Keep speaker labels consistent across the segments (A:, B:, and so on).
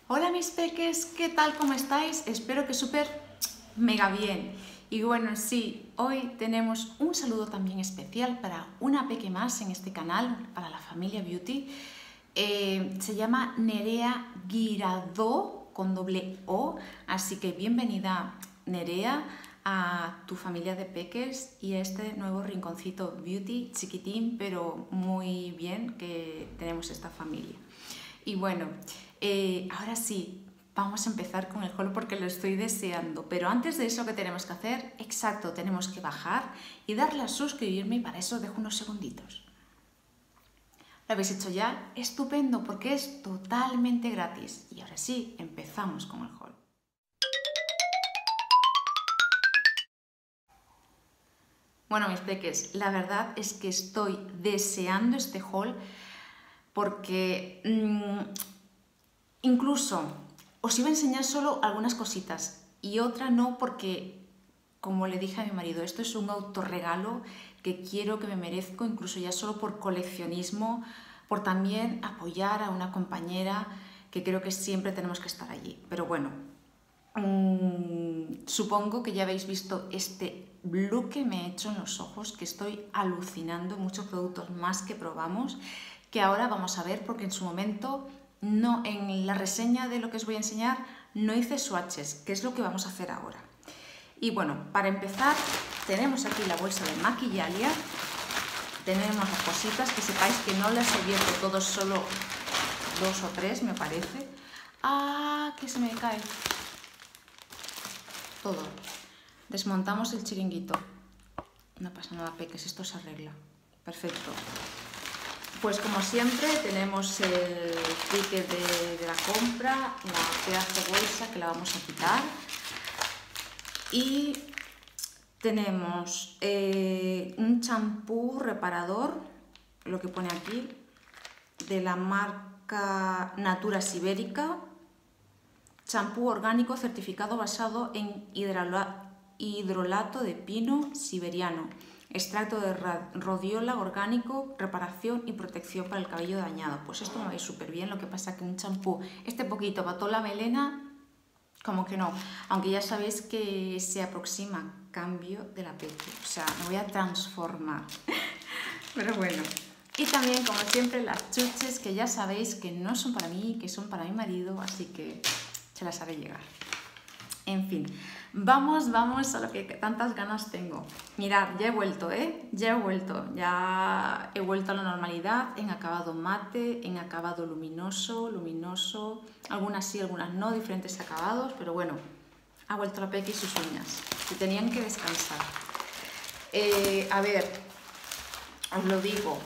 A: Hola mis peques, ¿qué tal? ¿Cómo estáis? Espero que súper mega bien. Y bueno, sí, hoy tenemos un saludo también especial para una peque más en este canal, para la familia Beauty. Se llama Nerea Guirado con doble O, así que bienvenida Nerea a tu familia de peques y a este nuevo rinconcito Beauty, chiquitín, pero muy bien que tenemos esta familia. Y bueno, ahora sí, vamos a empezar con el haul porque lo estoy deseando. Pero antes de eso, ¿qué tenemos que hacer? Exacto, tenemos que bajar y darle a suscribirme y para eso dejo unos segunditos. ¿Lo habéis hecho ya? Estupendo, porque es totalmente gratis. Y ahora sí, empezamos con el haul. Bueno, mis peques, la verdad es que estoy deseando este haul porque incluso os iba a enseñar solo algunas cositas y otra no porque, como le dije a mi marido, esto es un autorregalo que quiero, que me merezco, incluso ya solo por coleccionismo, por también apoyar a una compañera que creo que siempre tenemos que estar allí. Pero bueno, supongo que ya habéis visto este blue que me he hecho en los ojos, que estoy alucinando, muchos productos más que probamos, que ahora vamos a ver porque en su momento, no, en la reseña de lo que os voy a enseñar, no hice swatches, que es lo que vamos a hacer ahora. Y bueno, para empezar, tenemos aquí la bolsa de Maquillalia, tenemos las cositas, que sepáis que no las he abierto todos, solo 2 o 3 me parece. ¡Ah! Que se me cae todo. Desmontamos el chiringuito. No pasa nada, peques, esto se arregla. Perfecto. Pues como siempre tenemos el ticket de la compra, la pedazo de bolsa que la vamos a quitar. Y tenemos un champú reparador, lo que pone aquí, de la marca Natura Sibérica. Champú orgánico certificado basado en hidrolato de pino siberiano, extracto de rodiola orgánico, reparación y protección para el cabello dañado. Pues esto me va a ir súper bien, lo que pasa que un champú, este poquito para toda la melena, como que no. Aunque ya sabéis que se aproxima cambio de la piel, o sea, me voy a transformar. Pero bueno. Y también, como siempre, las chuches que ya sabéis que no son para mí, que son para mi marido, así que se las haré llegar. En fin, vamos a lo que tantas ganas tengo. Mirad, ya he vuelto, ya he vuelto a la normalidad en acabado mate, en acabado luminoso, algunas sí, algunas no, diferentes acabados, pero bueno, ha vuelto la Peque y sus uñas, que tenían que descansar. A ver, os lo digo.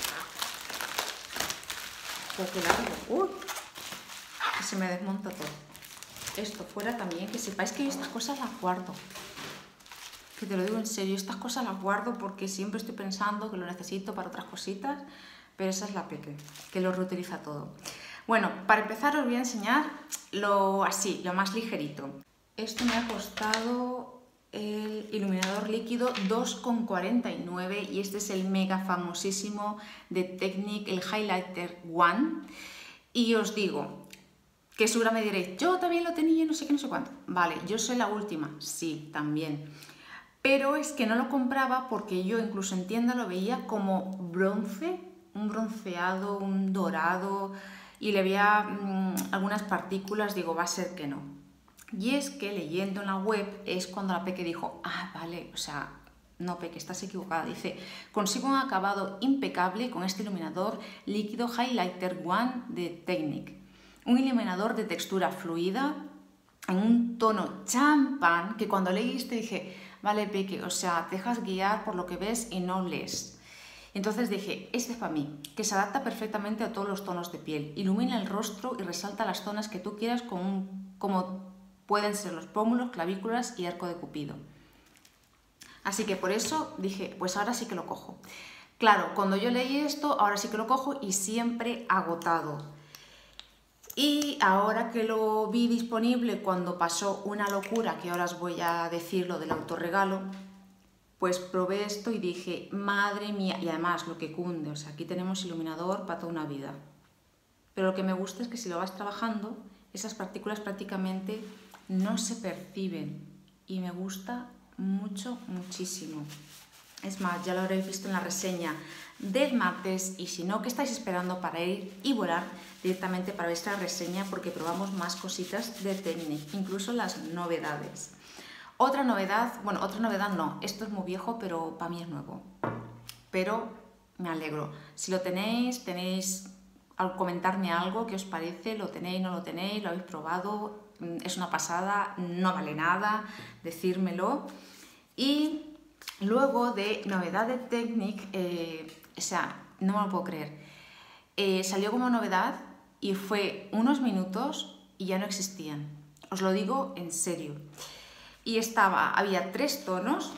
A: Qué largo, que se me desmonta todo. Esto fuera también, que sepáis que estas cosas las guardo, que te lo digo en serio, estas cosas las guardo porque siempre estoy pensando que lo necesito para otras cositas, pero esa es la Peque, que lo reutiliza todo. Bueno, para empezar os voy a enseñar lo más ligerito. Esto me ha costado el iluminador líquido 2,49 y este es el mega famosísimo de Technique, el Highlighter One. Y os digo, que seguramente me diréis, yo también lo tenía, no sé qué, no sé cuánto. Vale, yo soy la última, sí, también. Pero es que no lo compraba porque yo incluso en tienda lo veía como bronce, un bronceado, un dorado, y le veía algunas partículas, digo, va a ser que no. Y es que leyendo en la web es cuando la Peque dijo, ah, vale, o sea, no, Peque, estás equivocada. Dice, consigo un acabado impecable con este iluminador líquido Highlighter One de Technique. Un iluminador de textura fluida en un tono champán que cuando leíste dije, vale, Peque, o sea, te dejas guiar por lo que ves y no lees. Entonces dije, este es para mí, que se adapta perfectamente a todos los tonos de piel, ilumina el rostro y resalta las zonas que tú quieras como pueden ser los pómulos, clavículas y arco de Cupido. Así que por eso dije, pues ahora sí que lo cojo. Claro, cuando yo leí esto, ahora sí que lo cojo y siempre agotado. Y ahora que lo vi disponible cuando pasó una locura, que ahora os voy a decir lo del autorregalo, pues probé esto y dije, madre mía, y además lo que cunde, o sea, aquí tenemos iluminador para toda una vida. Pero lo que me gusta es que si lo vas trabajando, esas partículas prácticamente no se perciben y me gusta mucho, muchísimo. Es más, ya lo habréis visto en la reseña del martes y si no, ¿qué estáis esperando para ir y volar directamente para ver esta reseña? Porque probamos más cositas de Technic, incluso las novedades. Otra novedad, bueno, otra novedad no, esto es muy viejo, pero para mí es nuevo. Pero me alegro. Si lo tenéis, al comentarme algo, ¿qué os parece? ¿Lo tenéis, no lo tenéis? ¿Lo habéis probado? ¿Es una pasada? ¿No vale nada? Decírmelo. Y luego de novedad de Technic, o sea, no me lo puedo creer. Salió como novedad y fue unos minutos y ya no existían. Os lo digo en serio. Y había 3 tonos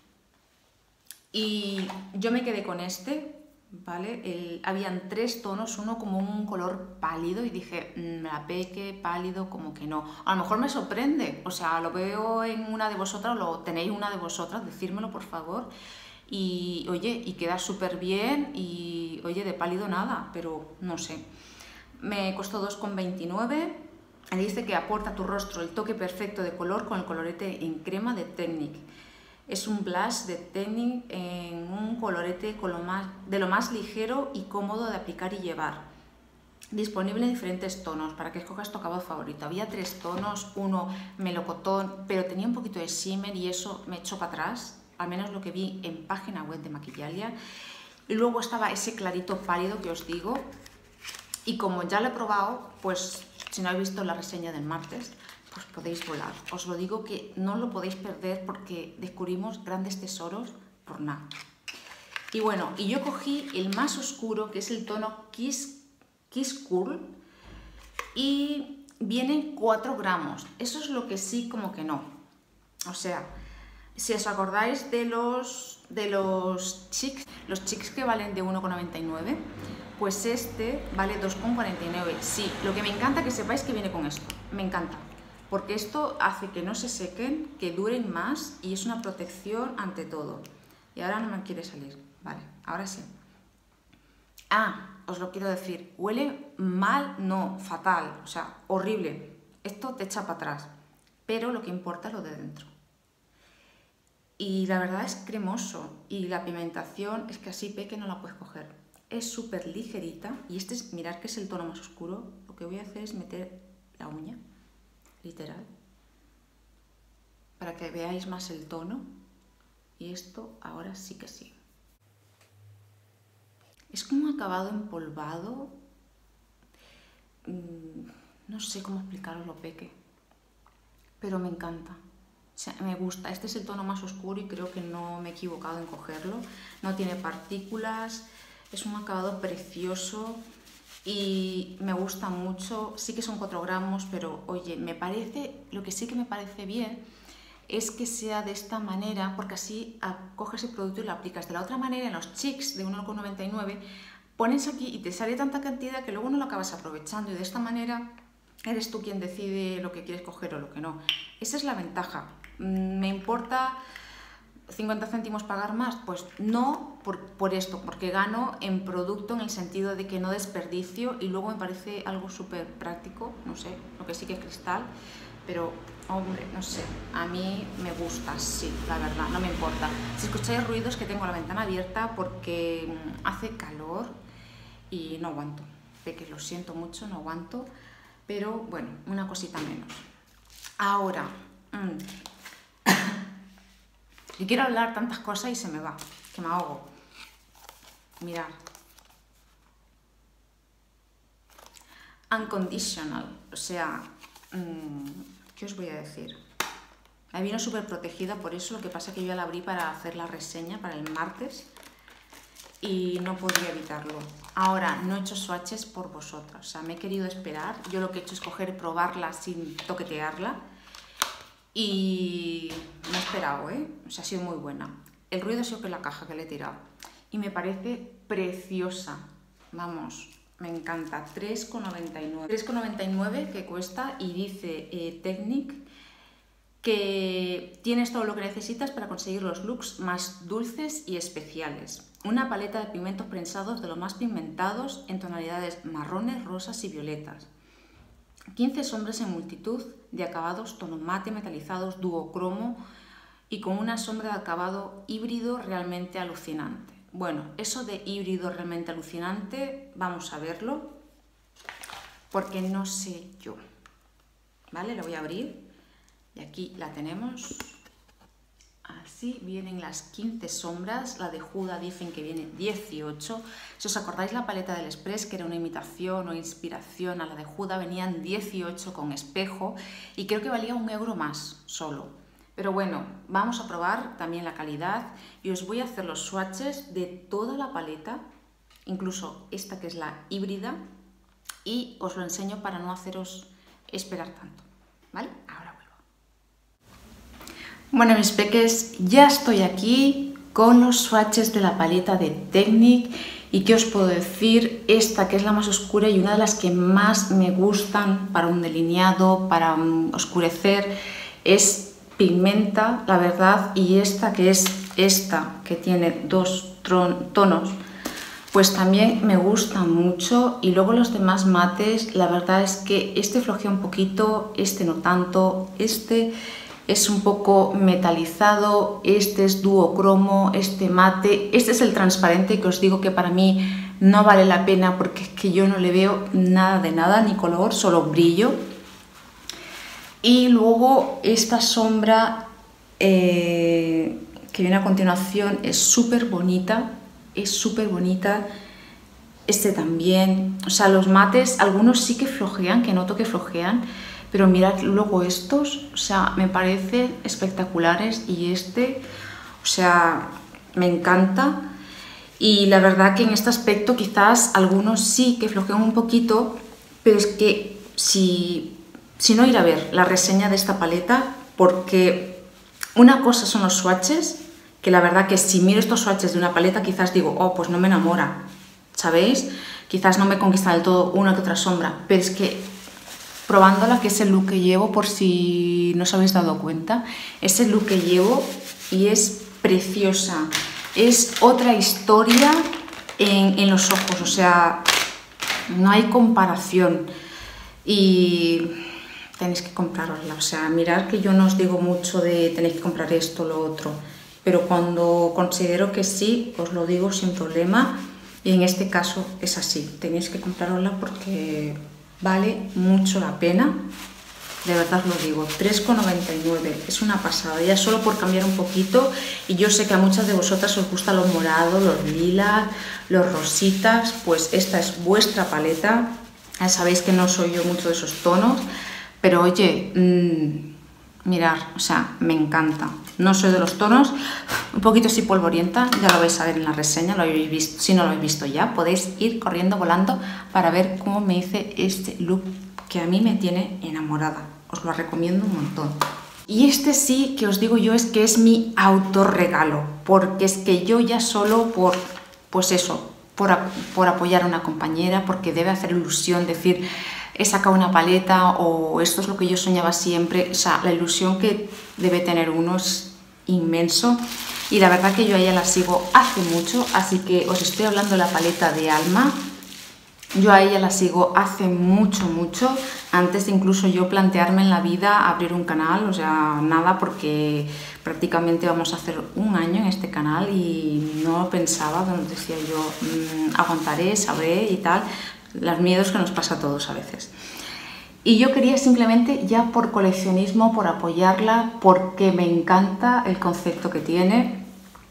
A: y yo me quedé con este, ¿vale? Habían 3 tonos, uno como un color pálido y dije, me la peque, pálido, como que no. A lo mejor me sorprende, o sea, lo veo en una de vosotras, lo tenéis una de vosotras, decírmelo por favor. Y oye, y queda súper bien y oye, de pálido nada, pero no sé. Me costó 2,29. Me dice que aporta a tu rostro el toque perfecto de color con el colorete en crema de Technic. Es un blush de Technic en un colorete de lo más ligero y cómodo de aplicar y llevar. Disponible en diferentes tonos para que escojas tu acabado favorito. Había 3 tonos, uno melocotón, pero tenía un poquito de shimmer y eso me echó para atrás, al menos lo que vi en página web de Maquillalia. Y luego estaba ese clarito pálido que os digo. Y como ya lo he probado, pues si no habéis visto la reseña del martes, pues podéis volar. Os lo digo que no lo podéis perder porque descubrimos grandes tesoros por nada. Y bueno, y yo cogí el más oscuro, que es el tono Kiss Cool, y vienen 4 gramos. Eso es lo que sí, como que no. O sea, si os acordáis de los Chicks que valen de 1,99, pues este vale 2,49. Sí, lo que me encanta que sepáis que viene con esto, me encanta, porque esto hace que no se sequen, que duren más y es una protección ante todo. Y ahora no me quiere salir, vale, ahora sí. Ah, os lo quiero decir, huele mal, no, fatal, o sea, horrible. Esto te echa para atrás, pero lo que importa es lo de dentro. Y la verdad es cremoso y la pigmentación es que así peque no la puedes coger. Es súper ligerita y este es, mirad que es el tono más oscuro. Lo que voy a hacer es meter la uña, literal, para que veáis más el tono. Y esto ahora sí que sí. Es como un acabado empolvado. No sé cómo explicaros lo peque, pero me encanta. O sea, me gusta. Este es el tono más oscuro y creo que no me he equivocado en cogerlo. No tiene partículas, es un acabado precioso y me gusta mucho. Sí que son 4 gramos, pero oye, lo que sí que me parece bien es que sea de esta manera, porque así coges el producto y lo aplicas. De la otra manera, en los Chicks de 1,99, pones aquí y te sale tanta cantidad que luego no lo acabas aprovechando y de esta manera eres tú quien decide lo que quieres coger o lo que no. Esa es la ventaja. ¿Me importa 50 céntimos pagar más? Pues no por esto, porque gano en producto en el sentido de que no desperdicio y luego me parece algo súper práctico, no sé, lo que sí que es cristal, pero hombre, no sé, a mí me gusta, sí, la verdad, no me importa. Si escucháis ruidos, que tengo la ventana abierta porque hace calor y no aguanto, de que lo siento mucho, no aguanto, pero bueno, una cosita menos. Ahora, y quiero hablar tantas cosas y se me va, que me ahogo. Mirad. Unconditional, o sea, ¿qué os voy a decir? La vino súper protegida, por eso lo que pasa es que yo ya la abrí para hacer la reseña para el martes y no podría evitarlo. Ahora, no he hecho swatches por vosotras, o sea, me he querido esperar. Yo lo que he hecho es coger, probarla sin toquetearla. Y me he esperado, o sea, ha sido muy buena. El ruido ha sido que la caja que le he tirado. Y me parece preciosa. Vamos, me encanta. 3,99. 3,99 que cuesta y dice Technic que tienes todo lo que necesitas para conseguir los looks más dulces y especiales. Una paleta de pigmentos prensados de los más pigmentados en tonalidades marrones, rosas y violetas. 15 sombras en multitud de acabados tono mate metalizados duocromo y con una sombra de acabado híbrido realmente alucinante. Bueno, eso de híbrido realmente alucinante, vamos a verlo, porque no sé yo. ¿Vale? La voy a abrir y aquí la tenemos. Así vienen las 15 sombras, la de Huda dicen que viene 18. Si os acordáis la paleta del Express, que era una imitación o inspiración a la de Huda, venían 18 con espejo y creo que valía €1 más solo. Pero bueno, vamos a probar también la calidad y os voy a hacer los swatches de toda la paleta, incluso esta que es la híbrida, y os lo enseño para no haceros esperar tanto, ¿vale? Ahora vuelvo. Bueno, mis peques, ya estoy aquí con los swatches de la paleta de Technic y ¿qué os puedo decir? Esta que es la más oscura y una de las que más me gustan para un delineado, para oscurecer, es Pigmenta, la verdad, y esta que es esta, que tiene 2 tonos, pues también me gusta mucho. Y luego los demás mates, la verdad es que este flojea un poquito, este no tanto, este es un poco metalizado, este es duocromo, este mate, este es el transparente que os digo que para mí no vale la pena porque es que yo no le veo nada de nada, ni color, solo brillo. Y luego esta sombra que viene a continuación es súper bonita, este también, o sea, los mates, algunos sí que flojean, que noto que flojean, pero mirad luego estos, o sea, me parecen espectaculares y este, o sea, me encanta. Y la verdad que en este aspecto quizás algunos sí que flojean un poquito, pero es que si no ir a ver la reseña de esta paleta, porque una cosa son los swatches, que la verdad que si miro estos swatches de una paleta quizás digo, oh, pues no me enamora, ¿sabéis? Quizás no me conquista del todo una que otra sombra, pero es que probándola, que es el look que llevo, por si no os habéis dado cuenta, es el look que llevo y es preciosa, es otra historia en los ojos, o sea, no hay comparación y tenéis que comprarosla, o sea, mirad que yo no os digo mucho de tenéis que comprar esto o lo otro, pero cuando considero que sí, os lo digo sin problema y en este caso es así, tenéis que comprarosla porque vale mucho la pena, de verdad os lo digo, 3,99, es una pasada, ya solo por cambiar un poquito, y yo sé que a muchas de vosotras os gustan los morados, los lilas, los rositas, pues esta es vuestra paleta, ya sabéis que no soy yo mucho de esos tonos, pero oye, mirad, o sea, me encanta. No soy de los tonos, un poquito así polvorienta, ya lo vais a ver en la reseña, lo habéis visto. Si no lo habéis visto ya, podéis ir corriendo, volando para ver cómo me hice este look que a mí me tiene enamorada. Os lo recomiendo un montón. Y este sí que os digo yo es que es mi autorregalo, porque es que yo ya solo por, pues eso, por apoyar a una compañera, porque debe hacer ilusión decir, he sacado una paleta o esto es lo que yo soñaba siempre, o sea, la ilusión que debe tener uno es inmenso y la verdad que yo a ella la sigo hace mucho, así que os estoy hablando de la paleta de Alma. Yo a ella la sigo hace mucho, antes de incluso yo plantearme en la vida abrir un canal, o sea, nada, porque prácticamente vamos a hacer 1 año en este canal y no pensaba, decía yo, aguantaré, sabré y tal, los miedos que nos pasa a todos a veces. Y yo quería simplemente ya por coleccionismo, por apoyarla, porque me encanta el concepto que tiene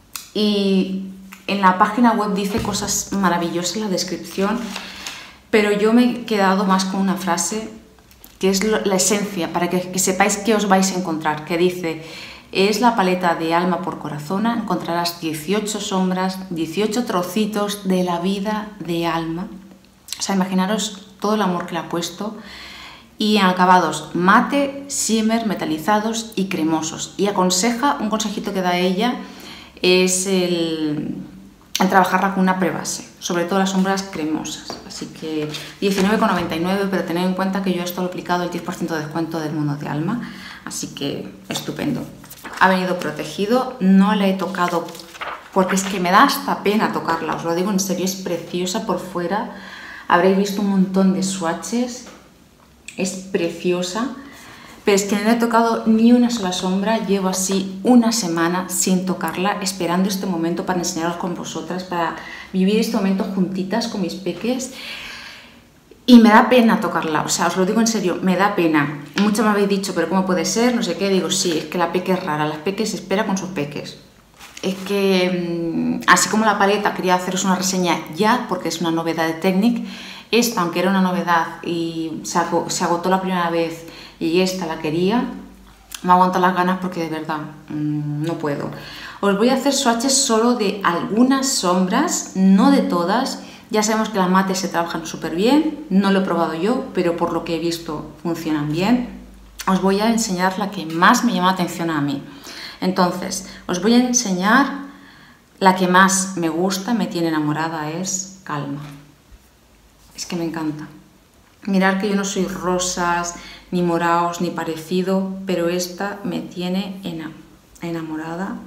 A: y en la página web dice cosas maravillosas en la descripción, pero yo me he quedado más con una frase que es la esencia, para que sepáis qué os vais a encontrar, que dice, es la paleta de Alma por Corazona, encontrarás 18 sombras, 18 trocitos de la vida de Alma. O sea, imaginaros todo el amor que le ha puesto. Y en acabados mate, shimmer, metalizados y cremosos. Y aconseja, un consejito que da ella, es el trabajarla con una prebase, sobre todo las sombras cremosas. Así que 19,99, pero tened en cuenta que yo esto lo he aplicado el 10% de descuento del Mundo de Alma, así que estupendo. Ha venido protegido, no le he tocado porque es que me da hasta pena tocarla, os lo digo en serio, es preciosa por fuera. Habréis visto un montón de swatches es preciosa, pero es que no he tocado ni una sola sombra, llevo así una semana sin tocarla, esperando este momento para enseñaros con vosotras, para vivir este momento juntitas con mis peques. Y me da pena tocarla, o sea, os lo digo en serio, me da pena. Muchos me habéis dicho, pero ¿cómo puede ser? No sé qué, digo, sí, es que la peque es rara, las peques se espera con sus peques. Es que, así como la paleta, quería haceros una reseña ya, porque es una novedad de Technic. Esta, aunque era una novedad y se agotó la primera vez y esta la quería, me aguanto las ganas porque de verdad no puedo. Os voy a hacer swatches solo de algunas sombras, no de todas. Ya sabemos que las mates se trabajan súper bien, no lo he probado yo, pero por lo que he visto funcionan bien. Os voy a enseñar la que más me llama la atención a mí. Entonces, os voy a enseñar la que más me gusta, me tiene enamorada, es Calma. Es que me encanta. Mirad que yo no soy rosas, ni morados, ni parecido, pero esta me tiene enamorada.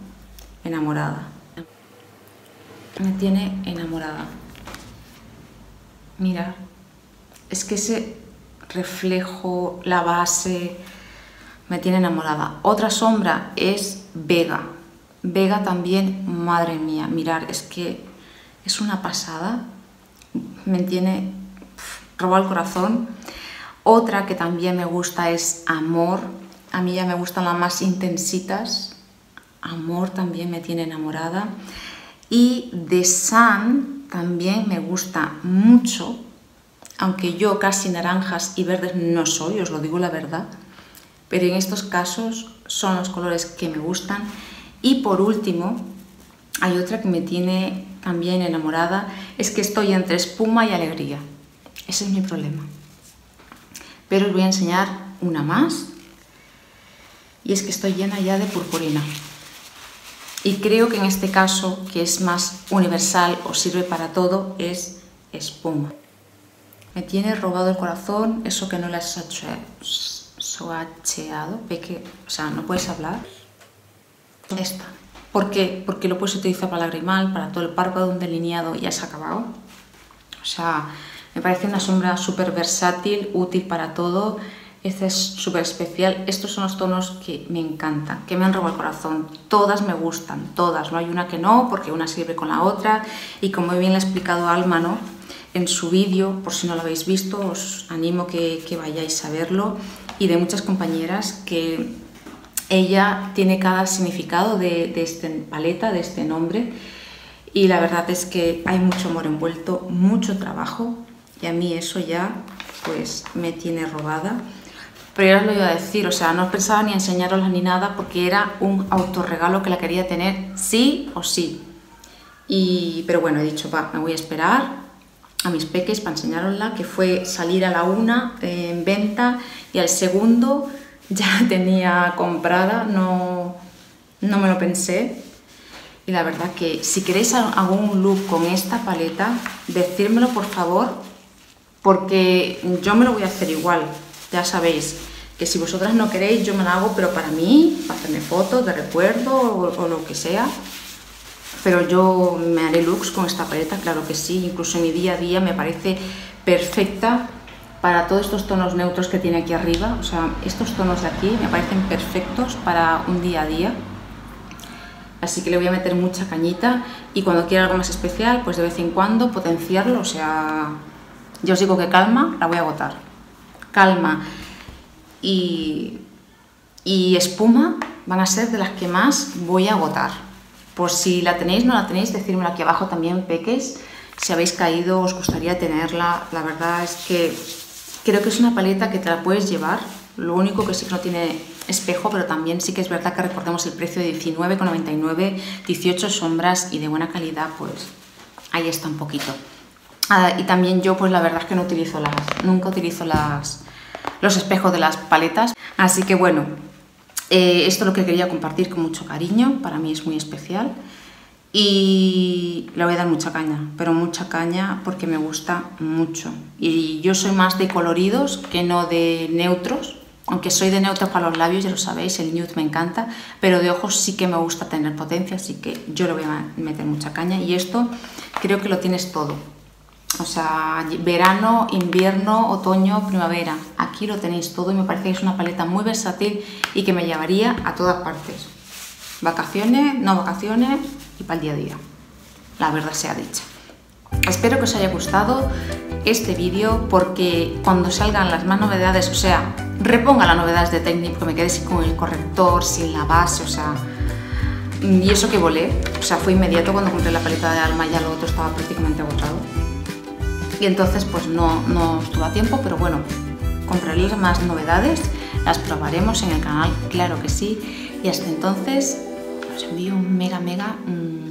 A: Me tiene enamorada. Mirad, es que ese reflejo, la base, me tiene enamorada. Otra sombra es Vega. Vega también, madre mía, mirad, es que es una pasada. Me tiene robado el corazón. Otra que también me gusta es Amor. A mí ya me gustan las más intensitas. Amor también me tiene enamorada. Y The Sun también me gusta mucho, aunque yo casi naranjas y verdes no soy, os lo digo la verdad, pero en estos casos son los colores que me gustan. Y por último, hay otra que me tiene también enamorada, es que estoy entre espuma y alegría. Ese es mi problema. Pero os voy a enseñar una más, y es que estoy llena ya de purpurina. Y creo que en este caso, que es más universal o sirve para todo, es espuma. Me tiene robado el corazón, eso que no le has swatcheado, que, o sea, no puedes hablar. Esta. ¿Por qué? Porque lo puedes utilizar para lagrimal, para todo el párpado, un delineado y ya se ha acabado. O sea, me parece una sombra súper versátil, útil para todo. Este es súper especial. Estos son los tonos que me encantan, que me han robado el corazón. Todas me gustan, todas. No hay una que no, porque una sirve con la otra. Y como bien le ha explicado Alma, ¿no?, en su vídeo, por si no lo habéis visto, os animo que vayáis a verlo. Y de muchas compañeras que ella tiene cada significado de esta paleta, de este nombre. Y la verdad es que hay mucho amor envuelto, mucho trabajo. Y a mí eso ya, pues, me tiene robada. Pero ya os lo iba a decir, o sea, no pensaba ni enseñarosla ni nada porque era un autorregalo que la quería tener sí o sí. Pero bueno, he dicho, va, me voy a esperar a mis peques para enseñarosla, que fue salir a la 1 en venta y al segundo ya tenía comprada, no me lo pensé. Y la verdad que si queréis algún look con esta paleta, decírmelo por favor, porque yo me lo voy a hacer igual. Ya sabéis que si vosotras no queréis, yo me la hago, pero para mí, para hacerme fotos de recuerdo o lo que sea. Pero yo me haré looks con esta paleta, claro que sí. Incluso en mi día a día me parece perfecta para todos estos tonos neutros que tiene aquí arriba. O sea, estos tonos de aquí me parecen perfectos para un día a día. Así que le voy a meter mucha cañita y cuando quiera algo más especial, pues de vez en cuando potenciarlo. O sea, yo os digo que Calma la voy a agotar. Calma y espuma van a ser de las que más voy a agotar. Por si la tenéis, no la tenéis, decírmelo aquí abajo también, peques. Si habéis caído, os gustaría tenerla. La verdad es que creo que es una paleta que te la puedes llevar. Lo único que sí que no tiene espejo, pero también sí que es verdad que recordemos el precio de 19,99, 18 sombras y de buena calidad, pues ahí está un poquito. Y también yo, pues la verdad es que nunca utilizo los espejos de las paletas. Así que bueno, esto es lo que quería compartir con mucho cariño, para mí es muy especial. Y le voy a dar mucha caña, pero mucha caña porque me gusta mucho. Y yo soy más de coloridos que no de neutros. Aunque soy de neutros para los labios, ya lo sabéis, el nude me encanta, pero de ojos sí que me gusta tener potencia, así que yo le voy a meter mucha caña. Y esto creo que lo tienes todo. O sea, verano, invierno, otoño, primavera. Aquí lo tenéis todo y me parece que es una paleta muy versátil y que me llevaría a todas partes. Vacaciones, no vacaciones y para el día a día. La verdad sea dicha. Espero que os haya gustado este vídeo porque cuando salgan las más novedades, o sea, reponga las novedades de Technic, que me quedé con el corrector, sin la base, o sea, y eso que volé, o sea, fue inmediato cuando compré la paleta de Alma, ya lo otro estaba prácticamente agotado. Y entonces pues no estuvo a tiempo, pero bueno, compraré las más novedades, las probaremos en el canal, claro que sí, y hasta entonces os envío un mega